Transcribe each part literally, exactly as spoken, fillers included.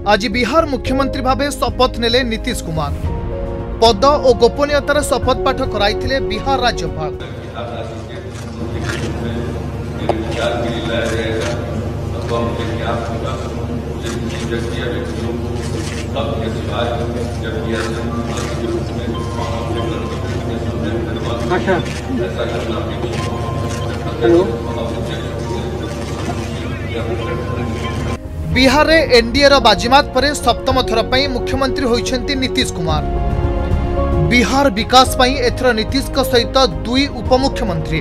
आज बिहार मुख्यमंत्री भावे शपथ नेले नीतीश कुमार। पद और गोपनीयतार शपथ पाठ कराइथिले बिहार राज्यपाल। बिहार में एनडीए रो बाजीमात पर सप्तम थर पर मुख्यमंत्री होइछन्ति नीतीश कुमार। बिहार विकास पई एथर नीतीश का सहित दुई उपमुख्यमंत्री।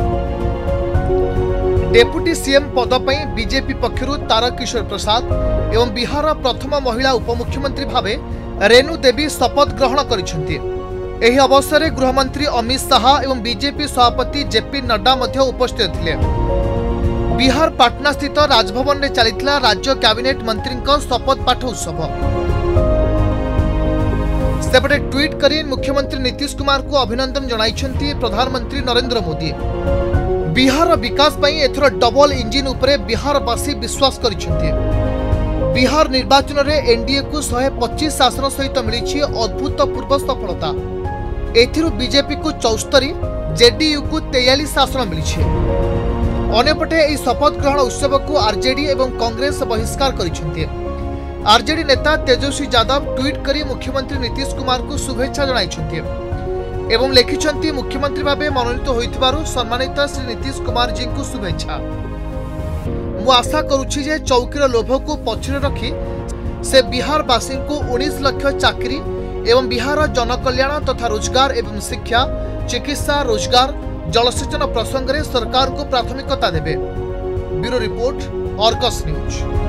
डेप्यूटी सीएम पद पर बीजेपी पक्षरु तारकिशोर प्रसाद एवं बिहार प्रथम महिला उपमुख्यमंत्री भावे रेणु देवी शपथ ग्रहण करिसेंति। एही अवसर में गृहमंत्री अमित शाह एवं बीजेपी सभापति जेपी नड्डा मध्य उपस्थित थिले। बिहार पाटना स्थित राजभवन में चलिथिला राज्य कैबिनेट मंत्री शपथ पाठ उत्सव। सेपटे ट्वीट करी मुख्यमंत्री नीतीश कुमार को अभिनंदन जणाइछन्ति प्रधानमंत्री नरेंद्र मोदी। बिहार विकास पई एथर डबल इंजिन उपरे बिहारवासी विश्वास करिछन्ति। बिहार निर्वाचन रे एनडीए को एक सौ पच्चीस आसन सहित मिली अभूतपूर्व सफलता। एथिरु बीजेपी को चौस्तरी, जेडीयू को तेयालीस आसन मिली। अन्यपटे यह शपथ ग्रहण उत्सव को आरजेडी एवं कांग्रेस बहिष्कार करिसेंति। आरजेडी नेता तेजस्वी यादव ट्वीट करी मुख्यमंत्री नीतीश कुमार को शुभेच्छा जणाइछन्ति एवं लिखिछन्ति मुख्यमंत्री भावे मनोनीत होइथिबारु सम्मानित श्री नीतीश कुमार जी को शुभेच्छा। मु आशा करुछि जे चौकीर लोभ को पछरे रखी से बिहारवासी को उन्नीस लाख चाकरी एवं बिहार जनकल्याण तथा रोजगार एवं शिक्षा, चिकित्सा, रोजगार, जलसेचन प्रसंग में सरकार को प्राथमिकता देवे। Bureau report, Argus news.